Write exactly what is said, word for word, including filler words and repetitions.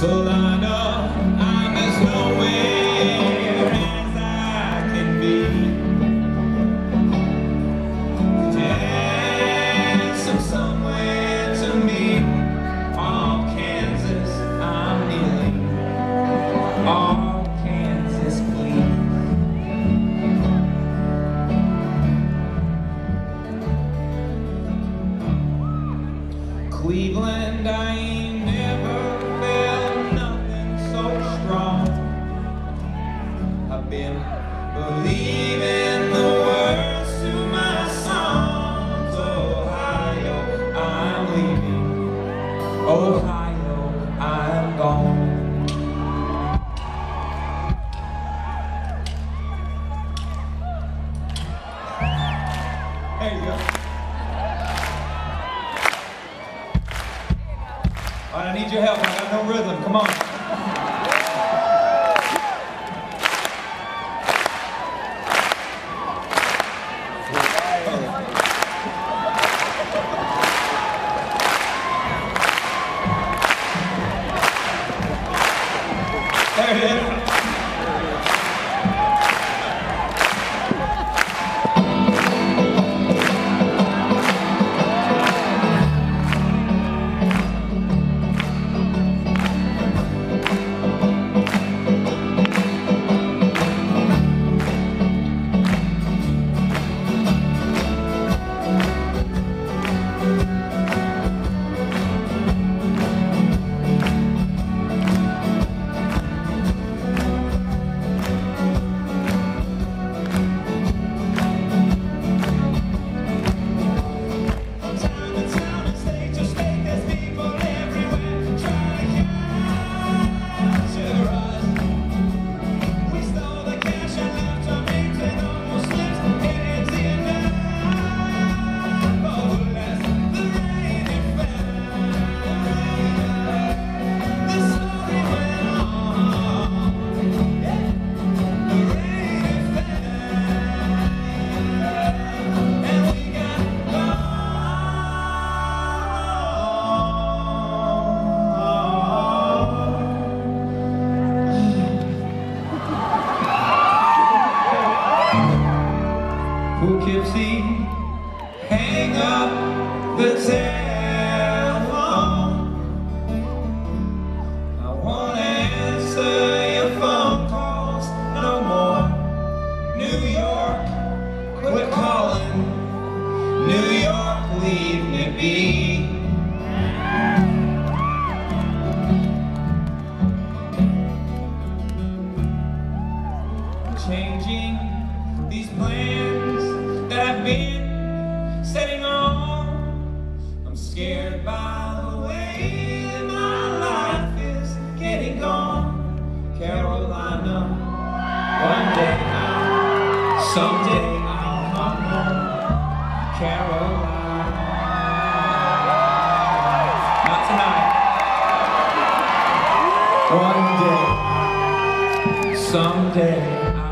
So I know I'm as nowhere as I can be. Dance some somewhere to me. All Kansas, I'm kneeling. All Kansas, please. Cleveland, I ain't never felt nothing so strong. I've been believing the words to my songs. Ohio, I'm leaving. Ohio, I'm gone. There you go. All right, I need your help. I got no rhythm. Come on. There it is. Poughkeepsie, hang up the telephone. I won't answer your phone calls no more. New York, quit calling. New York, leave me be. Changing these plans that I've been setting on. I'm scared by the way that my life is getting gone. Carolina, one day I'll, someday I'll come home. Carolina, not tonight. One day, someday I'll